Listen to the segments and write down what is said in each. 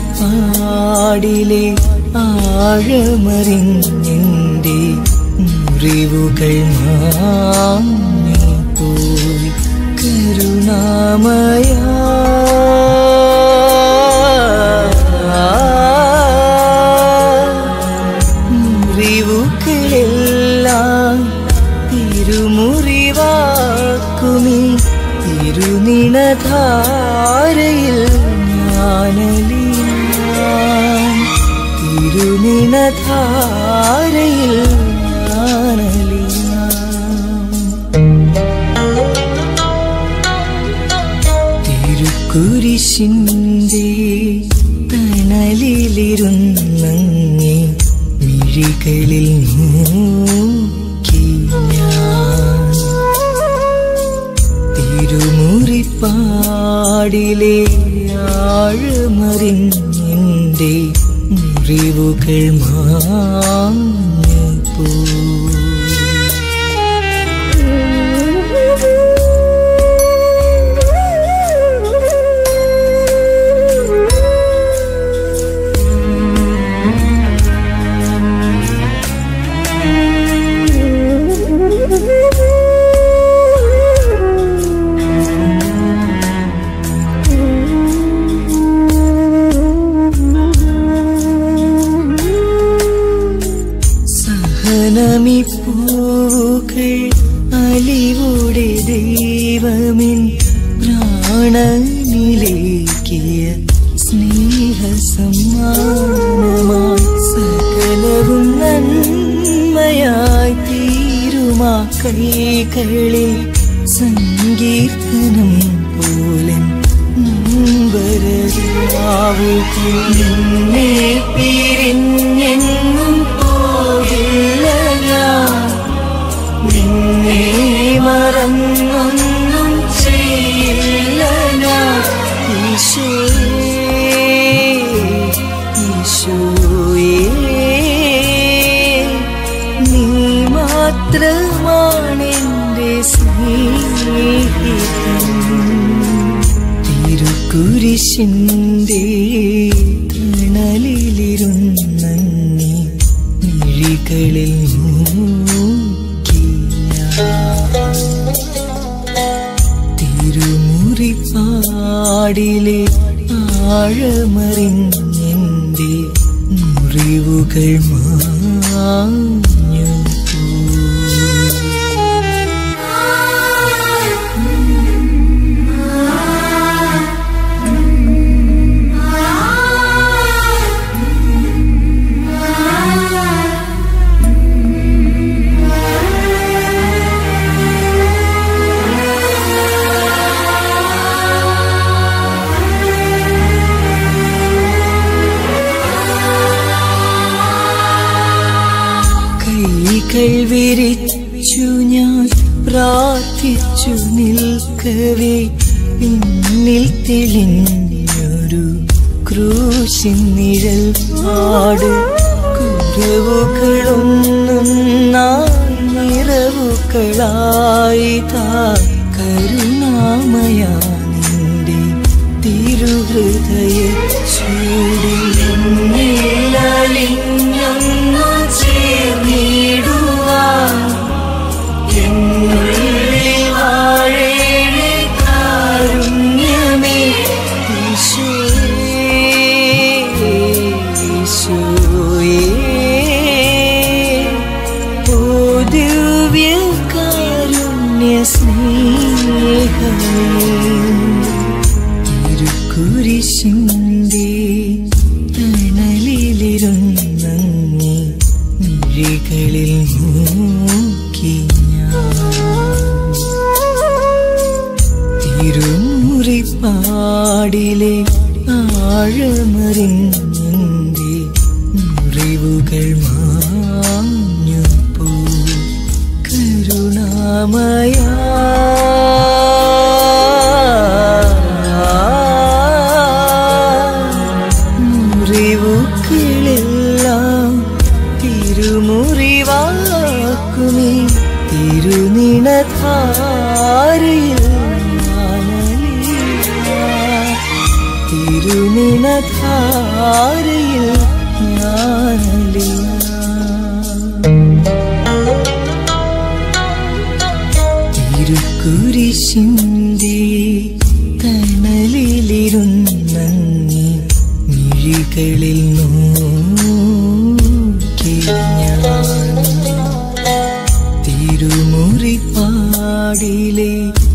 തിരുമുറിപ്പാടിലെ ആഴമറിഞ്ഞെന്റെ മുറിവുകൾ മാഞ്ഞു പോയി കരുണാമയാ. മുറിവുകളെല്ലാം തിരുമുറിവാക്കുമീ തിരുനിണധാരയിൽ ഞാനലിയാം. തിരുനിണധാരയിൽ ഞാനലിയാം. തിരുക്കുരിശിന്റെ തണലിലിരുന്നങ്ങേ മിഴികളിൽ നോക്കി ഞാൻ തിരുമുറിപ്പാടിലെ ആഴമറിഞ്ഞെന്റെ മുറിവുകൾ മാഞ്ഞു പോയി. പൂവുകൾ അലിവുടെ ദൈവമിൻ പ്രാണനിലേക്കിയ സ്നേഹസമ്മാനമായി സകലവും നന്മയായി തീരുമാ കൈകളിൽ സങ്കീർത്തനം പോലെ നമ്പരവാവുകൾ നിന്നെ പിരിഞ്ഞെങ്ങും പോകില്ല ഞാൻ. നിന്നെ മറന്നൊന്നും ചെയ്യില്ല ഞാൻ. ഈശോയേ ഈശോയേ നീ മാത്രമാണെൻ്റെ സ്നേഹിതൻ. തിരുക്കുരിശിന്റെ തണലിലിരുന്നങ്ങേ മിഴികളിൽ നോക്കി ഞാൻ തിരുമുറിപ്പാടിലെ ആഴമറിഞ്ഞെന്റെ മുറിവുകൾ മാഞ്ഞു പോയി. കൈകൾ വിരിച്ചു ഞാൻ പ്രാർത്ഥിച്ചു നിൽക്കവേ പിന്നിൽ തെളിഞ്ഞൊരു ക്രൂശിൻ നിഴൽ പാട്. കുറവുകളൊന്നൊന്നായി നിറവുകളായി താ കരുണാമയാ നിന്റെ തിരുഹൃദയ ചൂടിലിഞ്ഞൊന്നു ചേർന്നിടുവാൻ എന്നുള്ളിൽ വാഴേണേ കാരുണ്യമേ. ഈശോയേ ഈശോയേ ഓ ദിവ്യ കാരുണ്യ സ്നേഹമേ. തിരുക്കുരിശിന്റെ തണലിലിരുന്നങ്ങേ മിഴികളിൽ നോക്കി ഞാൻ തിരുമുറിപ്പാടിലെ ആഴമറിഞ്ഞെന്റെ മുറിവുകൾ മാഞ്ഞു പോയി കരുണാമയാ. മുറിവുകളെല്ലാം തിരുമുറിവാക്കുമീ തിരുനിണധാരയിൽ ഞാനലിയാം. തിരുനിണ ജീവനധാരയിൽ ഞാനലിയാം. തിരുക്കുരിശിന്റെ തണലിലിരുന്നങ്ങി മിഴികളിൽ നോക്കി ഞാൻ തിരുമുറിപ്പാടിലെ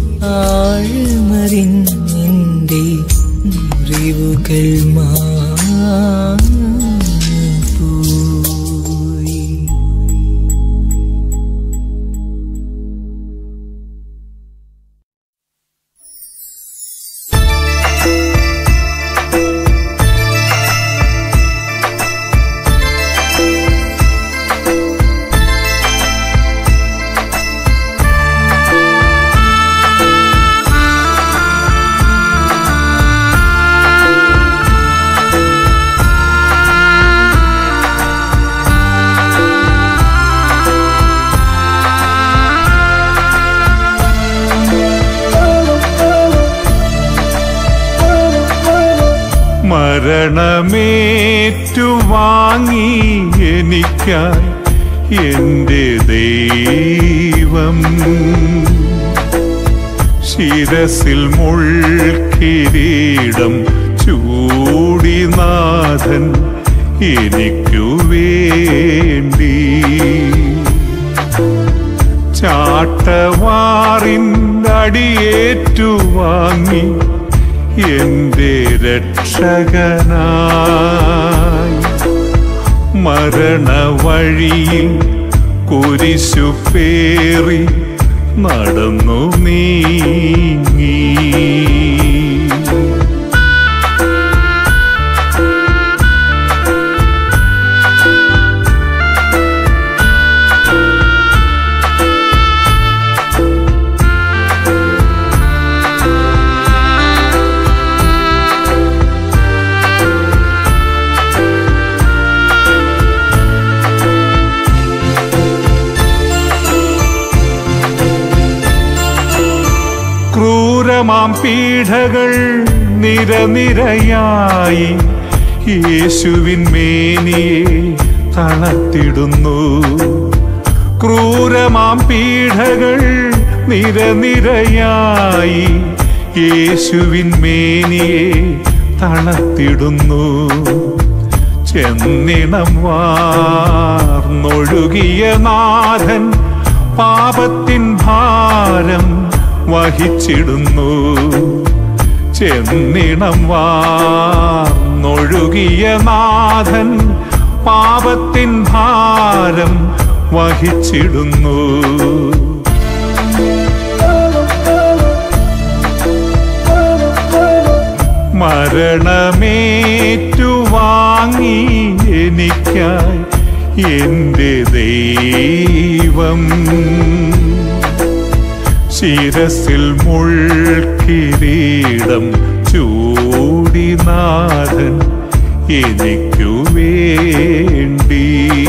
ആഴമറിഞ്ഞെന്റെ മുറിവുകൾ മാഞ്ഞുപോയി. മരണമേറ്റുവാങ്ങി എനിക്കായി എൻ്റെ ദൈവം, ശിരസിൽ മുൾക്കിരീടം ചൂടിനാഥൻ എനിക്കു വേണ്ടി. ചാട്ടവാറിനടിയേറ്റുവാങ്ങി എൻ്റെ രക്ഷകനായി മരണവഴിയിൽ കുരിശു പേറി നടന്നു നീങ്ങി. ക്രൂരമാം പീഡകൾ നിരനിരയായി യേശുവിൻ മേനിയെ തളർത്തിടുന്നു. ക്രൂരമാം പീഡകൾ നിരനിരയായി യേശുവിൻ മേനിയെ തളർത്തിടുന്നു. ചെന്നിണം വാർന്നൊഴുകിയ നാഥൻ പാപത്തിൻ ഭാരം വഹിച്ചിടുന്നു. ചെന്നിണം വാർന്നൊഴുകിയ നാഥൻ പാപത്തിൻ ഭാരം വഹിച്ചിടുന്നു. മരണമേറ്റുവാങ്ങി എനിക്കായി എൻ്റെ ദൈവം, ശിരസിൽ മുൾക്കിരീടം ചൂടിനാഥൻ എനിക്കു വേണ്ടി.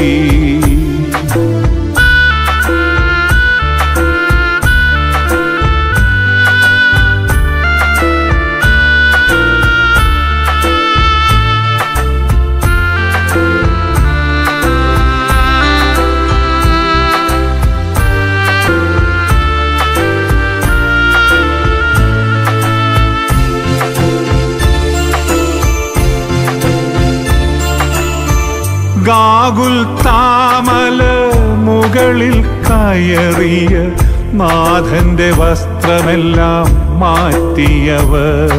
ഗാഗുൽത്താമല മുകളിൽ കയറിയ നാഥന്റെ വസ്ത്രമെല്ലാം മാറ്റിയവർ.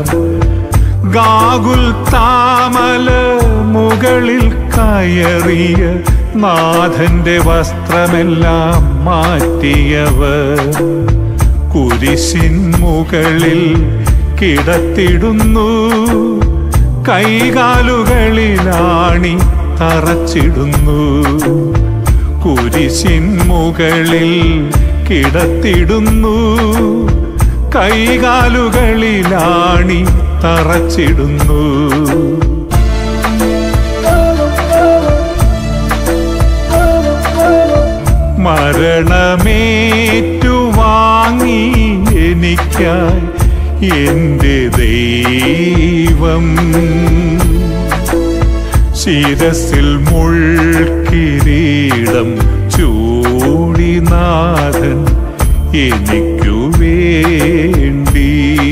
ഗാഗുൽത്താമല മുകളിൽ കയറിയ നാഥന്റെ വസ്ത്രമെല്ലാം മാറ്റിയവർ. കുരിശിൻ മുകളിൽ കിടത്തിടുന്നു, കൈകാലുകളിലാണി തറച്ചിടുന്നു. കുരിശിൻ മുകളിൽ കിടത്തിടുന്നു, കൈകാലുകളിലാണി തറച്ചിടുന്നു. മരണമേറ്റുവാങ്ങി എനിക്കായി എൻ്റെ ദൈവം, ശിരസിൽ മുൾക്കിരീടം ചൂടിനാഥൻ എനിക്കു വേണ്ടി.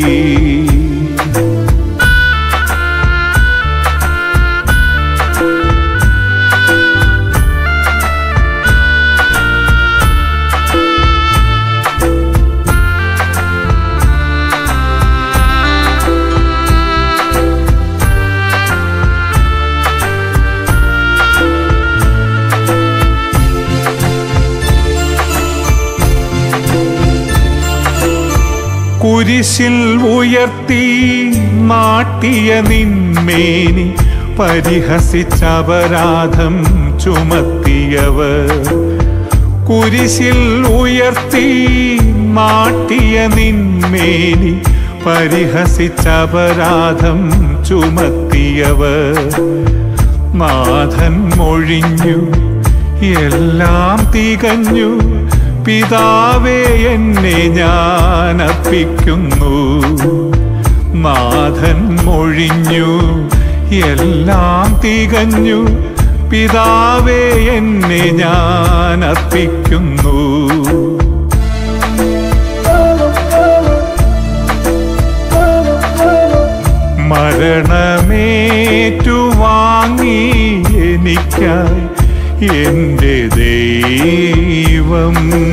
കുരിശിൽ ഉയർത്തി നാട്ടിയ നിന്മേനി പരിഹസിച്ചപരാധം ചുമത്തിയവർ. കുരിശിൽ ഉയർത്തി നാട്ടിയ നിന്മേനി പരിഹസിച്ചപരാധം ചുമത്തിയവർ. നാഥൻ മൊഴിഞ്ഞു എല്ലാം തികഞ്ഞു, പിതാവേ എന്നെ ഞാൻ അർപ്പിക്കുന്നു. നാഥൻ മൊഴിഞ്ഞു എല്ലാം തികഞ്ഞു, പിതാവേ എന്നെ ഞാൻ അർപ്പിക്കുന്നു. മരണമേറ്റുവാങ്ങി എനിക്കായി എന്റെ ദൈവം.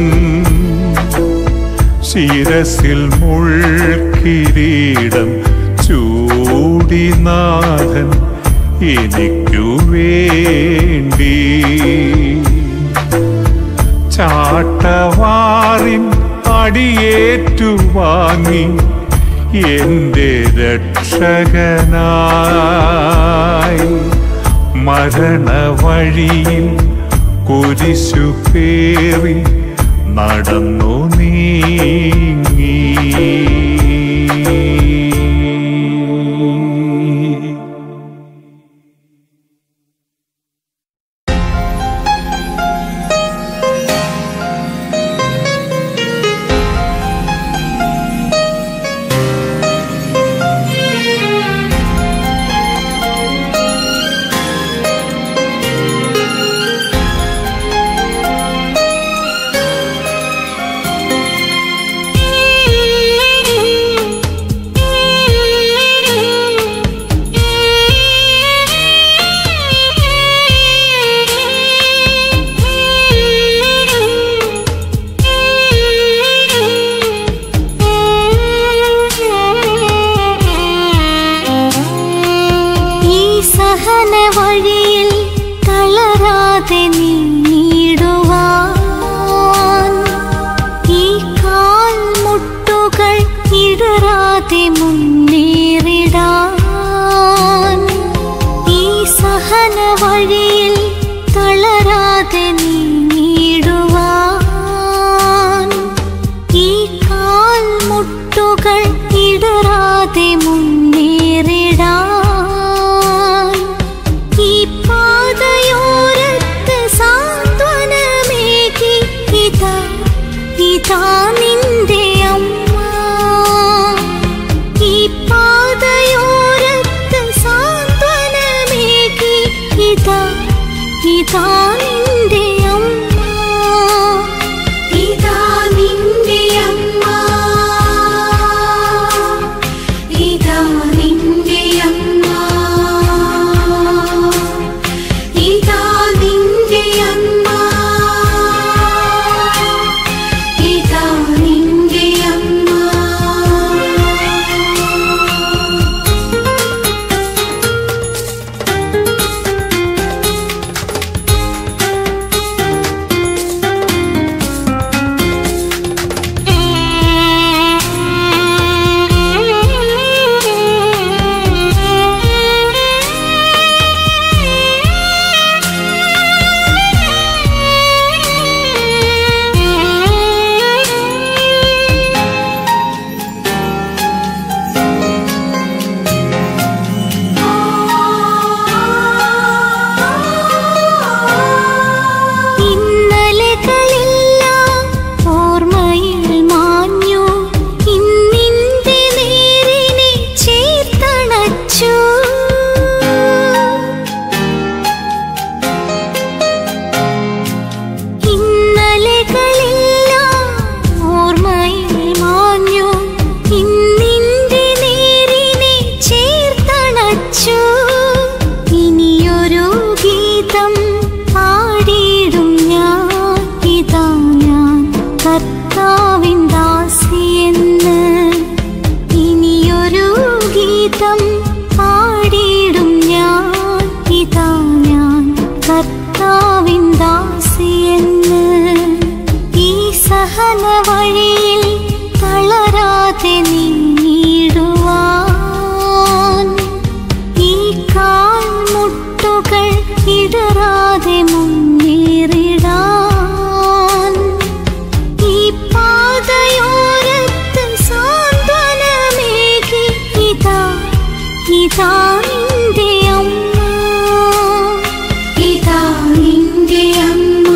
ശിരസിൽ മുൾക്കിരീടം ചൂടിനാഥൻ എനിക്കു വേണ്ടി. ചാട്ടവാറിൻ അടിയേറ്റുവാങ്ങി എന്റെ രക്ഷകനായി. മരണവഴിയിൽ കുരിശു പേറി നടന്നു നീങ്ങി. വഴിയിൽ തളരാതെ നീടുവാൻ, ഈ കാൽ മുട്ടുകൾ ഇടറാതെ മുന്നേറിടാൻ. ഈ സഹന വഴിയിൽ തളരാതെ നീടുവാൻ, ഈ കാൽ മുട്ടുകൾ ഇടറാതെ മുന്നേറിടാൻ. ഇതാ നിന്റെ അമ്മ, ഈ പാതയോരത്ത് സാന്ത്വനമേകി. ഇതാ നിന്റെ അമ്മ, ഇതാ നിന്റെ അമ്മ, ഇതാ നിന്റെ അമ്മ, ഇതാ നിന്റെ അമ്മ, ഇതാ നിന്റെ അമ്മ. ഇതാ നിന്റെ അമ്മ, ഇതാ നിന്റെ അമ്മ.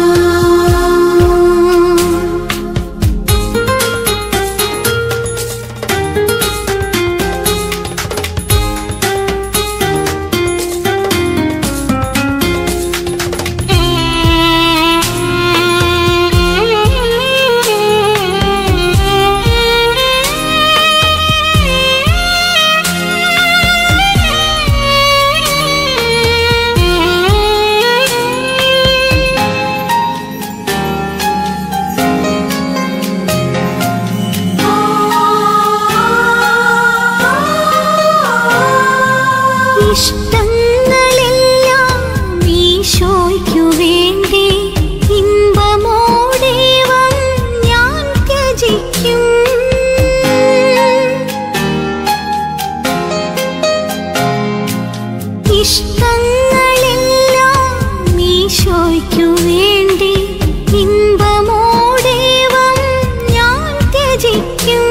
ഇഷ്ടങ്ങളെല്ലാം ഈശോയ്ക്കു വേണ്ടി ഇമ്പമോടെവം ഞാൻ ത്യജിക്കും. ഇഷ്ടങ്ങളെല്ലാം ഈശോയ്ക്കു വേണ്ടി ഇമ്പമോടെവം ഞാൻ ത്യജിക്കും.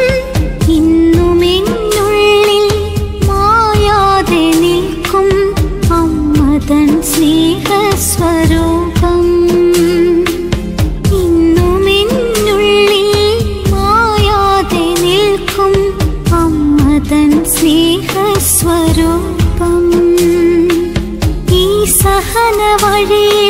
അമ്മതൻ സ്നേഹസ്വരൂപം ഇന്നുമെന്നുള്ളിൽ മായാതെ നിൽക്കും. അമ്മതൻ സ്നേഹസ്വരൂപം ഈ സഹന വഴിയിൽ